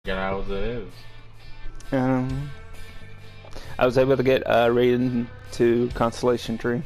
How it is. Um, I was able to get rated to Constellation Tree.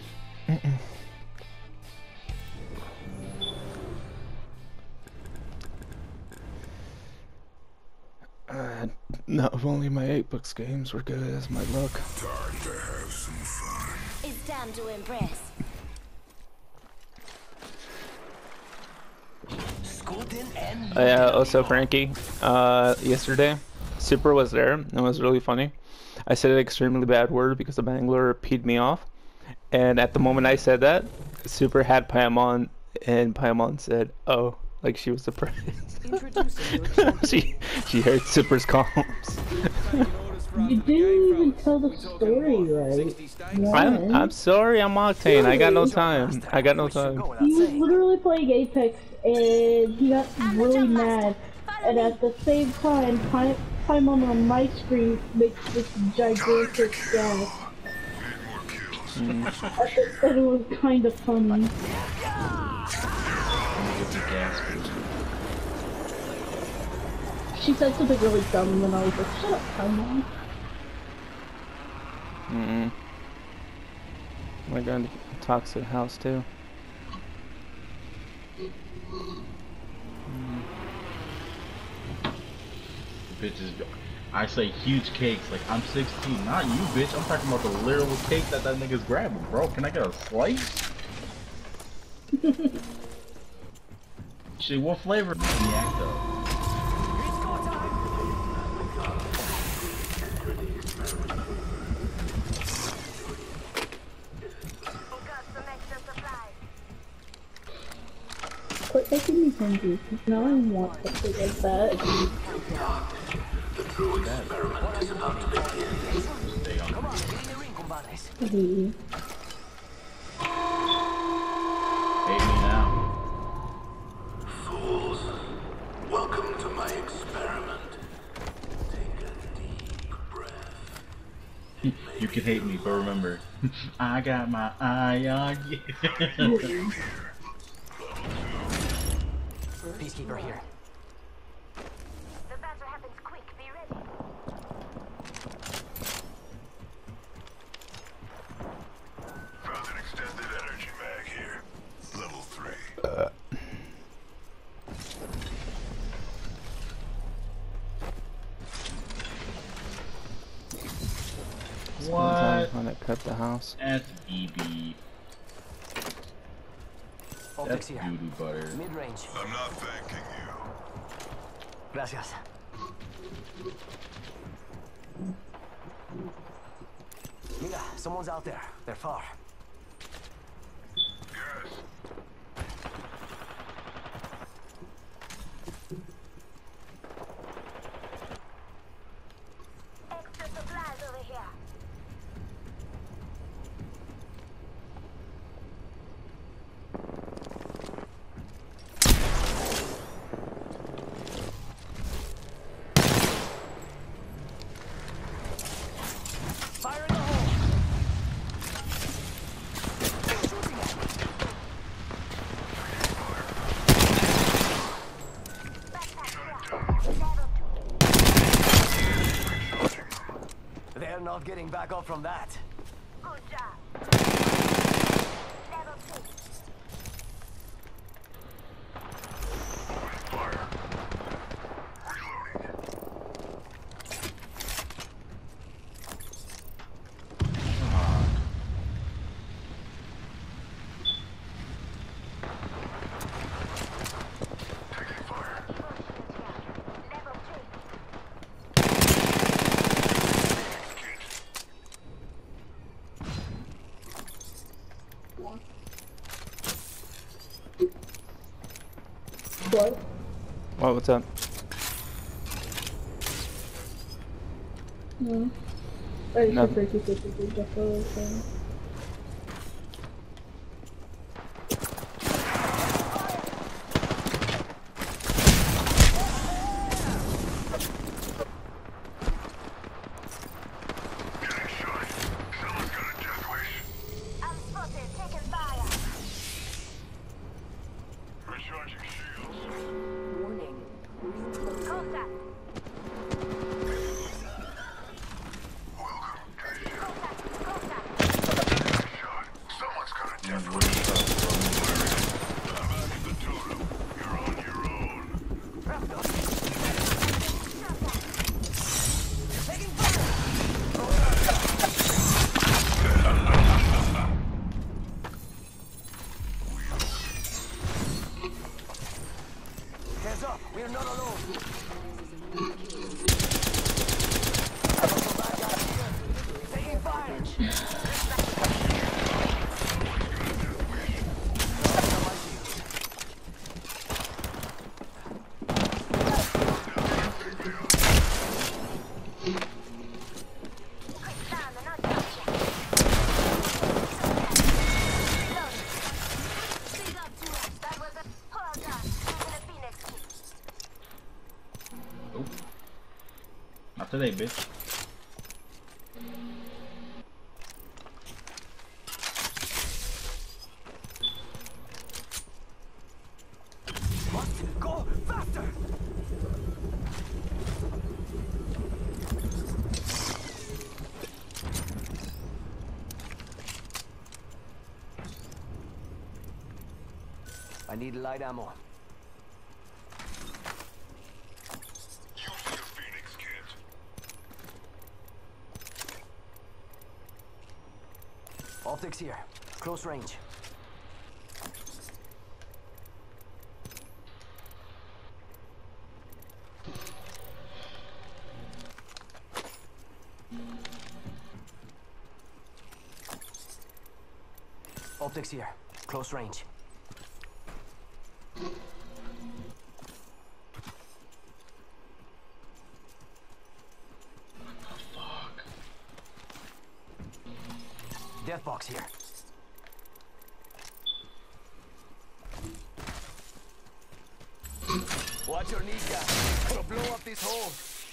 No, if only my 8-books games were good as my luck. Time to have some fun. It's time to impress. Yeah, also Frankie, yesterday, Super was there, and it was really funny. I said an extremely bad word because the Bangler peed me off, and at the moment I said that, Super had Paimon, and Paimon said, "Oh," like she was surprised. she heard Super's comms. You didn't even tell the story right. I'm sorry, I'm Octane. I got no time. I got no time. He was literally playing Apex and he got really mad, and at the same time, Paimon on my screen makes this gigantic gas. And it was kind of funny. She said something really dumb and then I was like, shut up, Paimon. We're going to Toxic House too. Bitches, I say huge cakes, like I'm 16, not you, bitch. I'm talking about the literal cake that nigga's grabbing, bro. Can I get a slice? Shit, what flavor? Yeah, though. Quit making me hungry, because now I want something like that. The true experiment is about to begin. Come on, Hey. hate me now. Fools, welcome to my experiment. Take a deep breath. You can hate me, but remember, I got my eye on you. Peacekeeper here. The battle happens quick. Be ready. Found an extended energy mag here. Level 3. What? When I cut the house. That's BB. That's here. beauty butter. Mid-range. I'm not thanking you. Gracias. Mira, someone's out there. They're far. Yes. Extra supplies over here. Fire in the hole. They're not getting back up from that. Good job. Level 2. Fire. Reloading. Taking fire. Level 3. What? What? What's up? No. I just Nothing. break it, just so thing. Getting shot. Someone's got a death wish. I'm spotted. Taking fire. Recharging shields. Contact. today, bitch. Must go faster. I need light ammo. Use your Phoenix kit. Optics here. Close range. Optics here. Close range. Death box here. Watch your kneecap. Gonna blow up this hole.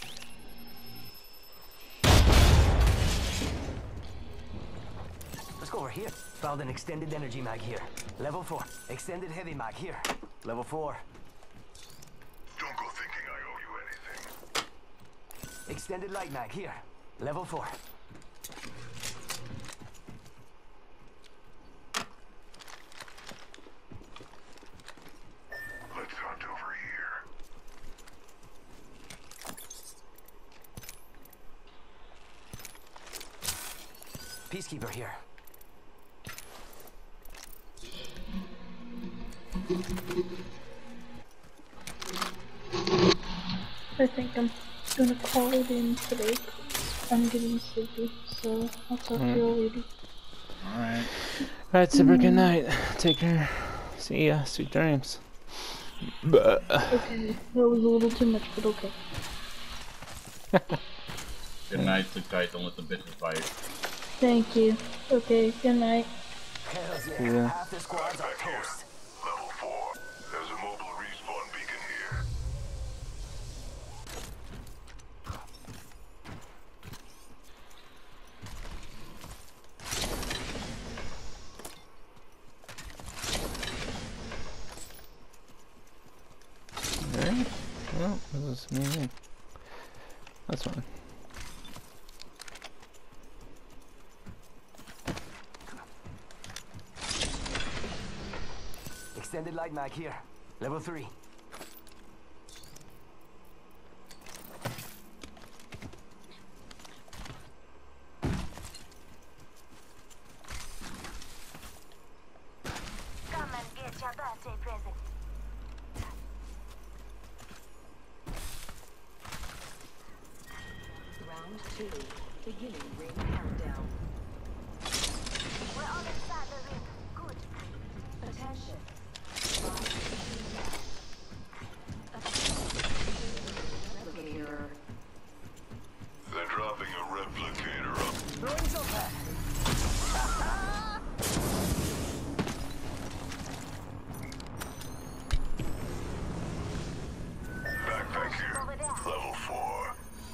Let's go over here. Found an extended energy mag here. Level 4. Extended heavy mag here. Level 4. Don't go thinking I owe you anything. Extended light mag here. Level 4. Let's hunt over here. Peacekeeper here. I think I'm gonna call it in today. I'm getting sleepy, so I'll talk to you later. Alright. Alright, super good night. Take care. See ya. Sweet dreams. Okay, that was a little too much, but okay. Good night, sleep tight, don't let the bitches fight. Thank you. Okay, good night. Hells yeah. Yeah. Half the squads are Back here. toast. Level 4. There's a mobile respawn beacon here. Alright. Well, this is me. That's fine. Extended light mag here. Level 3. Come and get your birthday present. Round 2. Beginning ring countdown. We're all inside the ring. Good. Attention. Replicator. They're dropping a replicator up. Throwing some back. Backpack here. Over there. Level 4.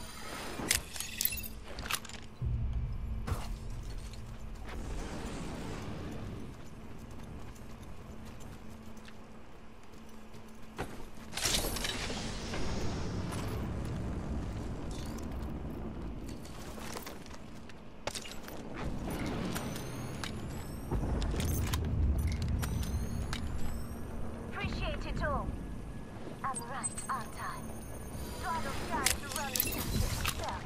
Appreciate it all. I'm right on time. So I don't try to run the system myself.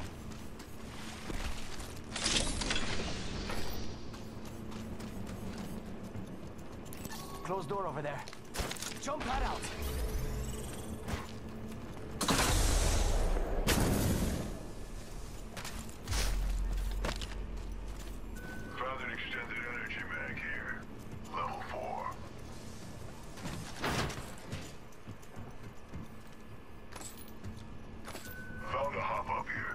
Closed door over there. Jump pad out. Found an extended energy mag here. Level 4. Found a hop up here.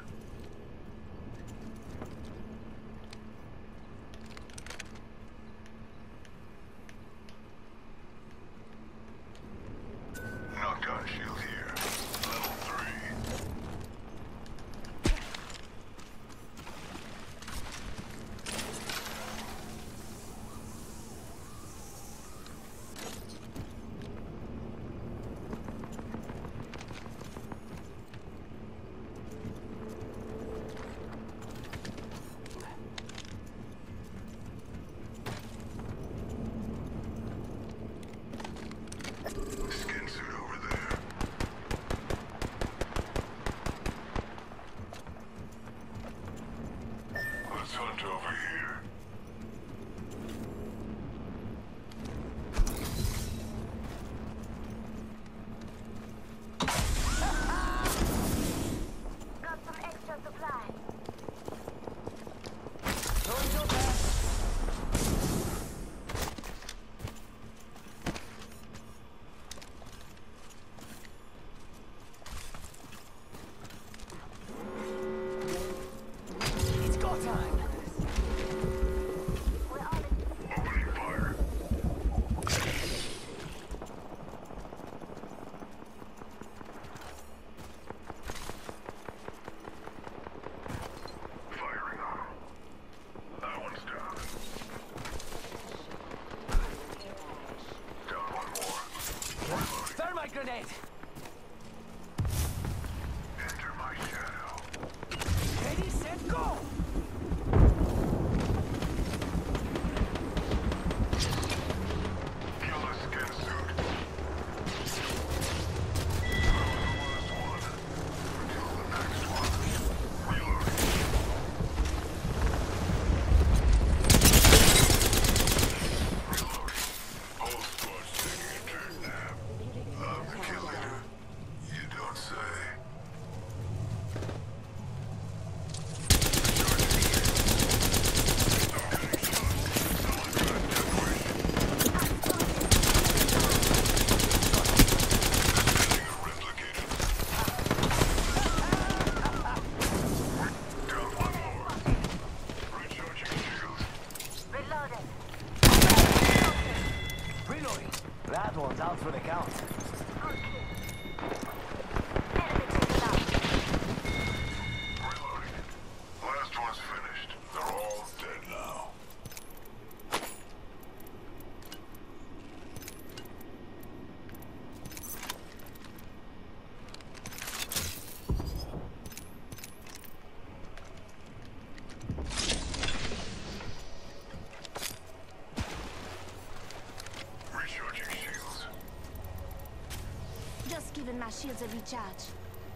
my shields a recharge.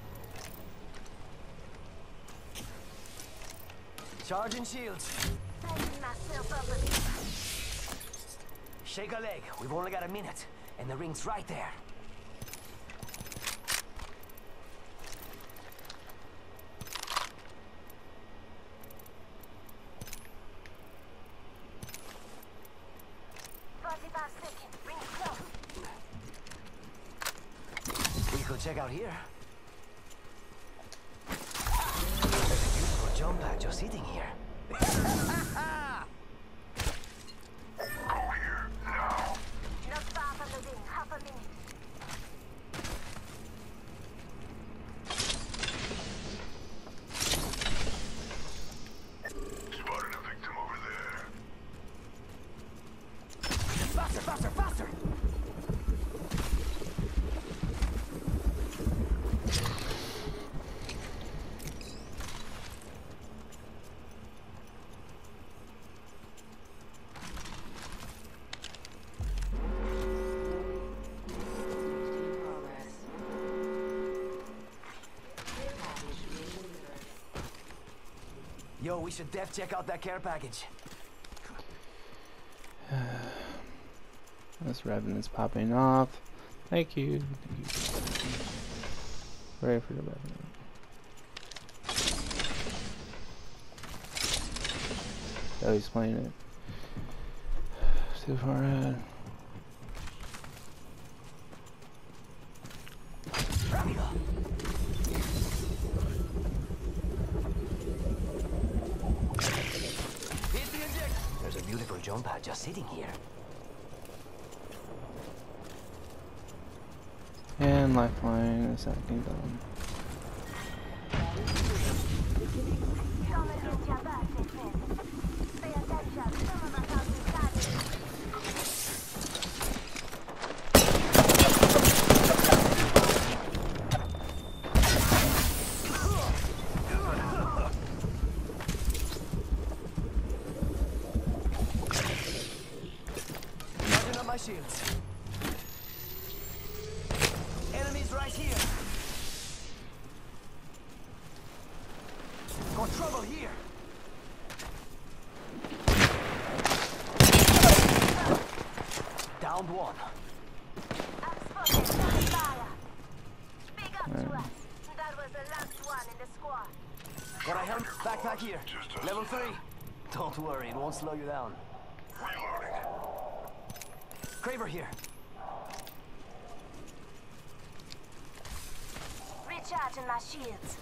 Charging shields. Patching myself up a bit. Shake a leg. We've only got a minute, and the ring's right there. We could check out here. There's a beautiful jump pad just sitting here. Not far from the ring, half a minute. Spotted a victim over there. Faster, faster, faster! In progress. Care package being delivered. Yo, we should def check out that care package. This Revenant's popping off. Thank you. Ready for the Revenant. Oh, he's playing it too far ahead. Hit the inject. There's a beautiful jump pad just sitting here. And lifeline is acting done. Come against your back, my friend. Pay attention, some of us are inside. Charging up my shields. Enemies right here. Got trouble here. Downed one. I'm spotted on fire. Big up to us. That was the last one in the squad. Got a helmet backpack here. Level 3. Don't worry, it won't slow you down. Reloading. Craver here. Recharging my shields.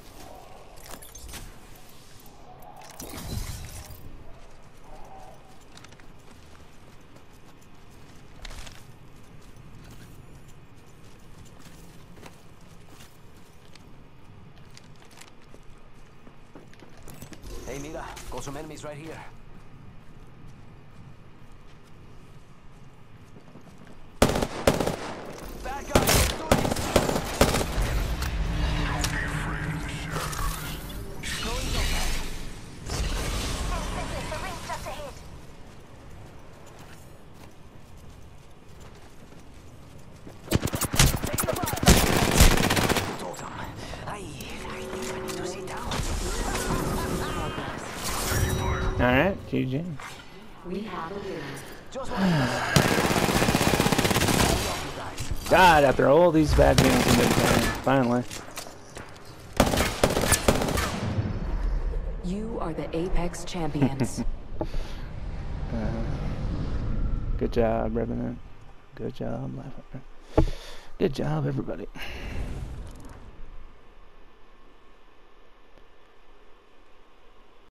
Hey, mira, got some enemies right here. Bad guys, let's do this. Throwing jump pad. 10 seconds, the ring's just ahead. Taking a ride. Totem. I think I need to sit down. Alright, GG. We have a winner. Just want God, after all these bad games we've been playing, finally. You are the Apex champions. Good job, Revenant. Good job, Lifeline. Good job, everybody.